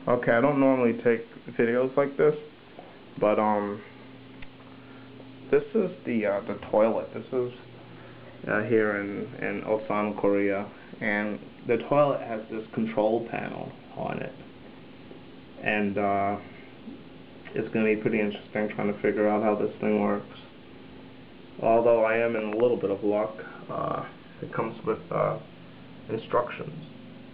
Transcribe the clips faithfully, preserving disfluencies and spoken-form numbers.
Okay, I don't normally take videos like this, but um, this is the uh, the toilet. This is uh, here in in Ulsan, Korea, and the toilet has this control panel on it, and uh, it's going to be pretty interesting trying to figure out how this thing works. Although I am in a little bit of luck, uh, it comes with uh, instructions.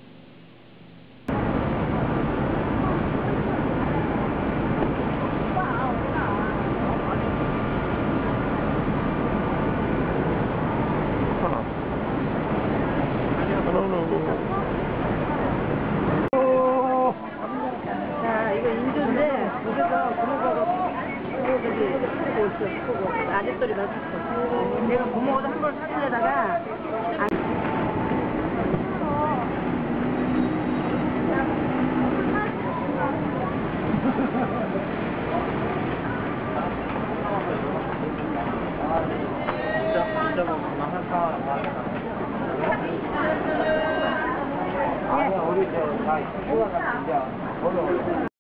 자, 이거 인조인데 여기서 고모가 저기 쓰고 있어. 아랫돌이 넣었어. 내가 고모가 한 걸 사주려다가 안 진짜 진짜 뭐 망한 아니야 우리 저다 휴가 가면 이제 어려워요.